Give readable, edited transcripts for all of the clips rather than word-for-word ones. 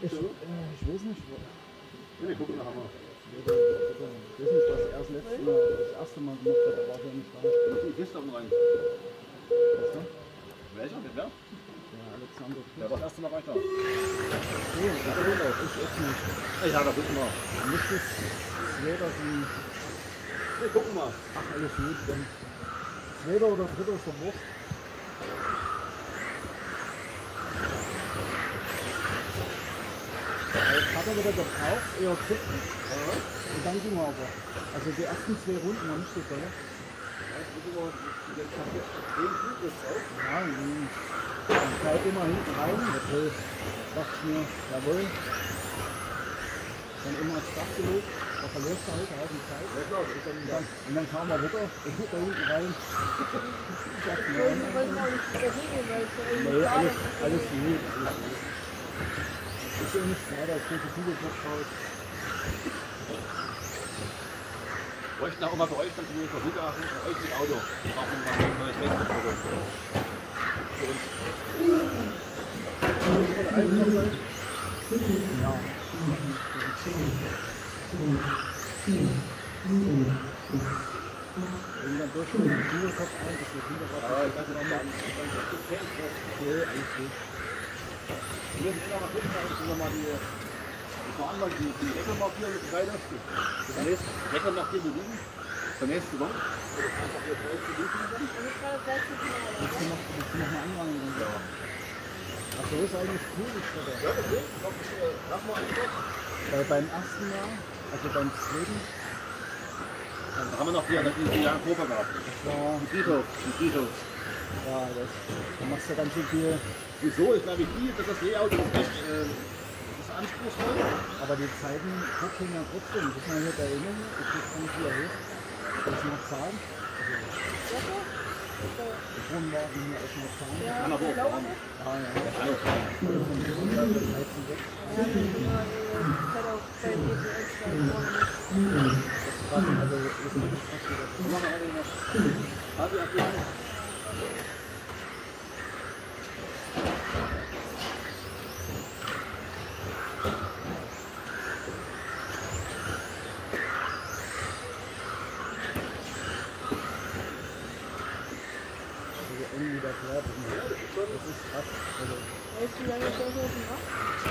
Ich weiß nicht. Wir gucken nachher mal. Ich weiß nicht, was er das erste Mal gemacht hat, da war er nicht da. Da ist die Kiste unten rein. Weißt du? Welcher? Wer? Der Alexander. Der war das erste Mal weiter. Nee, ich auch nicht. Ja, da wissen wir. Da müsste es jeder die. Wir gucken mal. Ach, alles gut. Dann zweiter oder dritter ist der Wurst. Jetzt hat er wieder gebraucht, eher kippen. Und dann ging er aber. Also die ersten 2 Runden waren nicht so toll. Ja, dann bleibt immer hinten rein. Okay. Dachte ich mir, jawohl. Dann immer aufs Dach gelegt. Da verlierst du halt einen Haufen Zeit. Und dann kam er wieder da hinten rein. Ich dachte mir, nee, alles gut. Ist ja nichts weiter, es kommt die Kugelbox raus. Bräuchten auch mal bei euch dann zumindest für Flughafen, für euch mit Auto. Brauchen wir mal ein neues Wechselfoto. Für uns. Ja. Wenn dann durch den Kugelkopf ein, das wird hinterher. Ja, ich weiß nicht, ob man Okay, alles gut. wir müssen immer mal gucken, dass wir mal die Veranlagung, die Deckel markieren und weiter. Zunächst Deckel markieren und liegen. Zur nächsten Saison. Willst du noch mal anfangen? Ja. Ach so, ist eigentlich cool, ich glaube. Ja, okay. Lass mal einfach. Weil beim ersten Jahr, also beim zweiten, Dann haben wir noch die Jahre Probe gehabt. das war, Die Friedhof. ja, da machst du ganz schön viel. Wieso? Ich glaube, das Layout ist echt ist anspruchsvoll. Aber die Zeiten gucken ja trotzdem. Das ist mal hier bei Ihnen, ich weiß gar nicht, wie er ist. Das ist Marzahn. Der Wohnwagen hier aus Marzahn. Ja, kann aber auch fahren. Ah, ja. Kann auch fahren. Also ist nicht fast wieder. Also irgendwie das Wort. Das ist krass. Also, Weißt du, wie lange ich das schon gemacht?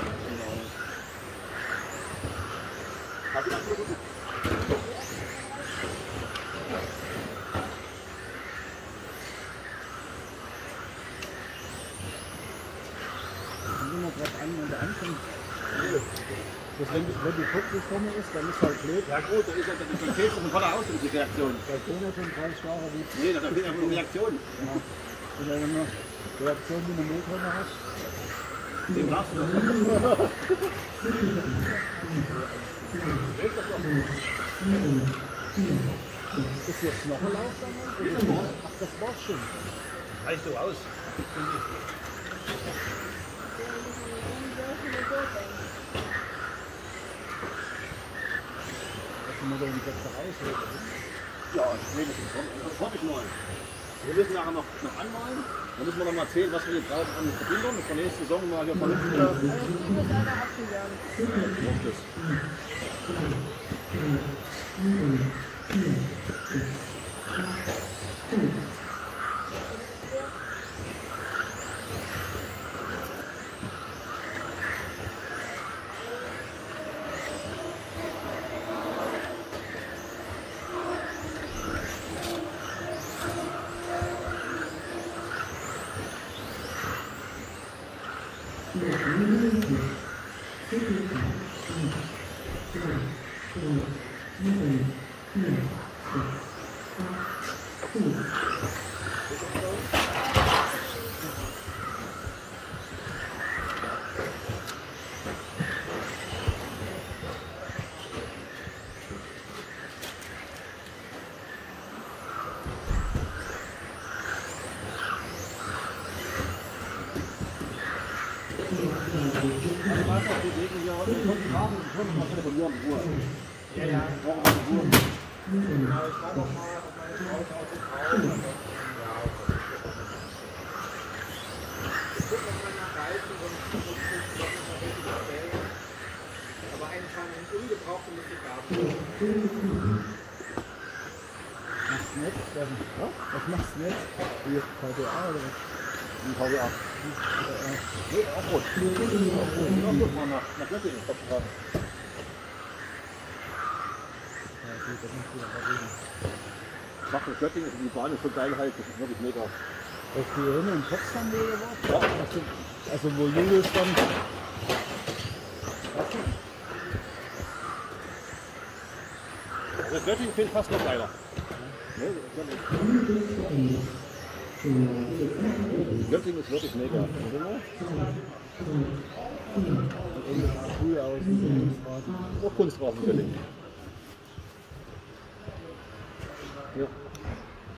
kommt immer drauf an, wenn du anfängst. Das, wenn die Kurzformel ist, dann ist halt blöd. Ja gut, da ist ja die Käse von voller aus, die Reaktion. Da stehen ja schon 30 Jahre wie. Nee, da steht einfach nur Reaktion. Ja. Und wenn du eine Reaktion wie eine Mülltonne hast, Den darfst du doch. ist jetzt noch ein Lauf dann? Ach, das war's schon. Reicht so aus. Das ist nur die Sätze raus. Ja, nee, das hoffe ich mal. Wir müssen nachher noch anmalen. Dann müssen wir noch mal erzählen, was wir hier brauchen an Verbindung. Das ist nächste Saison mal hier vernünftig. Also ich muss einer abgegangen. Ja, ja. Ich gucke auf meiner Reise und versuche noch mal richtig zu stellen. ungebrauchte Mitte gab. Machst du nicht? Was machst du nicht? Hier, VDA oder was? Ein VWA. Nee, auch gut. Auch gut, mal nach Göttingen. Ja, gut, das macht wieder reden. Macht das Göttingen, die Bahn ist so geil halt, das ist wirklich mega. Auf die Erinnerung in Potsdam oder was? Ja. Also wo Julius dann. Also Göttingen finde ich fast noch geiler. Nee, Göttingen ist wirklich mega. Und ähnlich früher aus dem Kunstrasen. Auch Kunstrasen Göttingen. Ja.